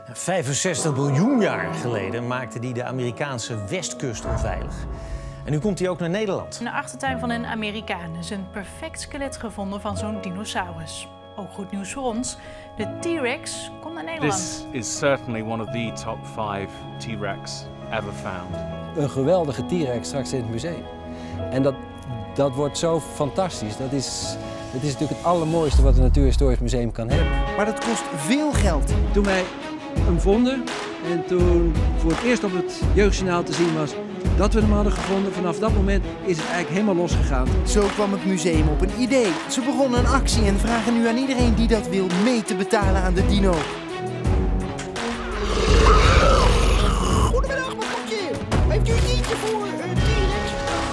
65 miljoen jaar geleden maakte die de Amerikaanse westkust onveilig. En nu komt hij ook naar Nederland. In de achtertuin van een Amerikaan is een perfect skelet gevonden van zo'n dinosaurus. Ook goed nieuws voor ons. De T-Rex komt naar Nederland. This is certainly one of the top 5 T-Rex ever found. Een geweldige T-Rex straks in het museum. En dat wordt zo fantastisch. Dat is natuurlijk het allermooiste wat een natuurhistorisch museum kan hebben. Maar dat kost veel geld. Toen wij hem vonden en toen voor het eerst op het Jeugdjournaal te zien was dat we hem hadden gevonden, vanaf dat moment is het eigenlijk helemaal losgegaan. Zo kwam het museum op een idee. Ze begonnen een actie en vragen nu aan iedereen die dat wil mee te betalen aan de dino. Goedemiddag, wat komt je? Heeft u een tientje voor een T-Rex?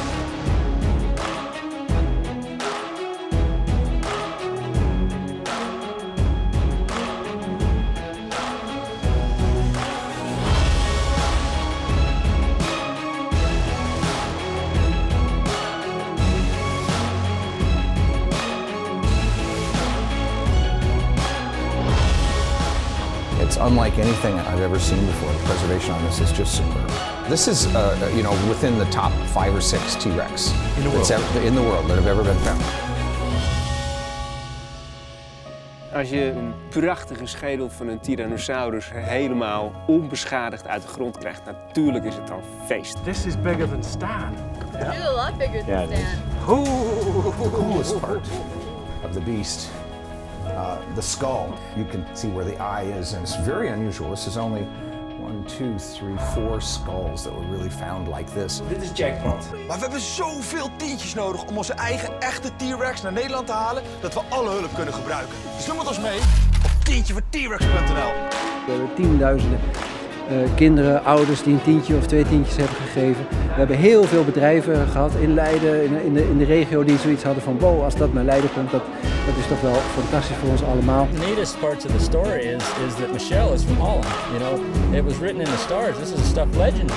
It's unlike anything I've ever seen before. The preservation on this is just superb. This is, within the top 5 or 6 T-Rex in the world that have ever been found. Als je een prachtige schedel van een Tyrannosaurus helemaal onbeschadigd uit de grond krijgt, natuurlijk is het dan feest. This is bigger than Stan. It's a lot bigger than Stan. The coolest part of the beast, the skull. You can see where the eye is, and it's very unusual. This is only 1, 2, 3, 4 skulls that were really found like this. Dit is jackpot. Maar we hebben zoveel tientjes nodig om onze eigen echte T-Rex naar Nederland te halen, dat we alle hulp kunnen gebruiken. Dus doe met ons mee op tientjevoortrex.nl. We hebben tienduizenden kinderen, ouders die een tientje of 2 tientjes hebben gegeven. We hebben heel veel bedrijven gehad in Leiden, in de regio, die zoiets hadden van wow, als dat naar Leiden komt, dat is toch wel fantastisch voor ons allemaal. The neatest parts of the story is that Michelle is from Holland. You know, it was written in the stars. This is a stuffed legend.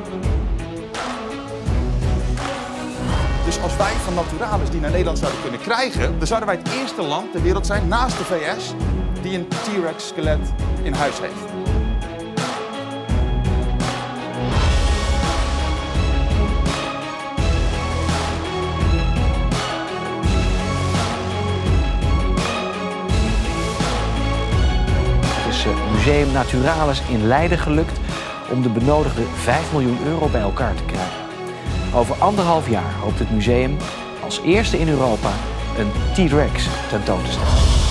Dus als wij van Naturalis die naar Nederland zouden kunnen krijgen, dan zouden wij het eerste land ter wereld zijn, naast de VS, die een T-Rex skelet in huis heeft. Museum Naturalis in Leiden gelukt om de benodigde 5 miljoen euro bij elkaar te krijgen. Over 1,5 jaar hoopt het museum als eerste in Europa een T-Rex tentoon te stellen.